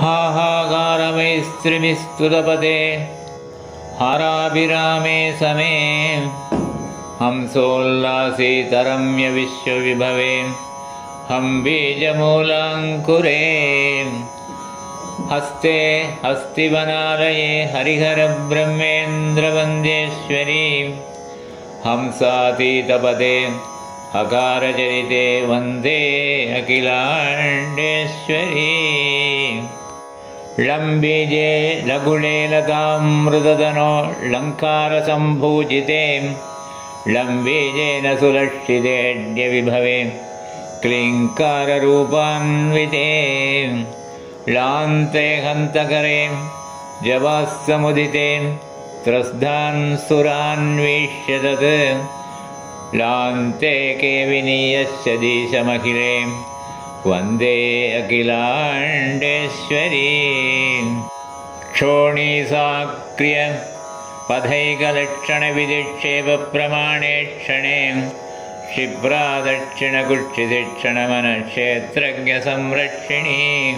हाहाकारमैस्त्रिमिस्तुतपते हाराभिरामे समे हंसोल्लासितरम्य विश्वविभवे हम बीजमूलाङ्कुरे हस्ते हस्तिवनालये हरिहरब्रह्मेन्द्रवन्द्येश्वरी हंसातीतपदे अकारचरिते वन्दे अखिलाण्डेश्वरी लम्बीजे लघुले लतामृततनो लङ्कारसम्भूजिते लम्बीजेन सुलक्षितेऽद्यविभवे क्लीङ्काररूपान्विते लान्ते हन्तकरे जवास्समुदिते त्रस्धान् सुरान्वीक्ष्य तत् लान्ते के विनीयस्य दिशमखिले वन्दे अखिलाण्डेश्वरी क्षोणीसाक्रिय पथैकलक्षणविधिक्षेप प्रमाणे क्षणे क्षिप्रादक्षिणकुक्षितिक्षणमनक्षेत्रज्ञसंरक्षिणी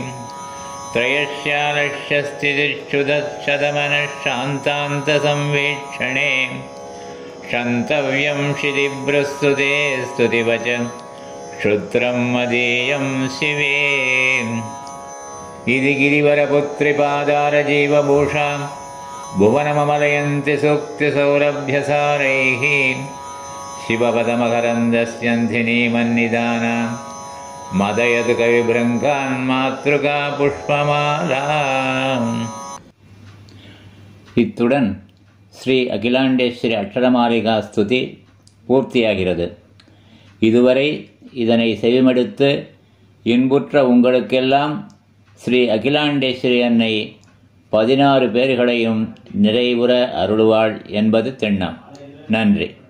त्रयस्यालक्ष्यस्थितिच्छुतशतमनः क्षन्तव्यं क्षितिभ्रस्तुते स्तुतिवच क्षुत्रं मदीयं शिवे इति गिरिवरपुत्रिपादारजीवभूषा भुवनममलयन्ति सूक्तिसौरभ्यसारैः शिवपदमकरन्दस्यन्धिनीमन्निदाना मदयतु कविभृङ्गान् मातृका पुष्पमाला। இத்துடன் ஸ்ரீ அகிலாண்டேஸ்வரி அக்ஷரமாலிகா ஸ்துதி பூர்த்தியாகிறது. இதுவரை இதனை செவிமடுத்து இன்புற்ற உங்களுக்கெல்லாம் ஸ்ரீ அகிலாண்டேஸ்வரி அன்னை 16 பேர்களையும் நிறைவுற அருளுவாள் என்பது திண்ணம். நன்றி.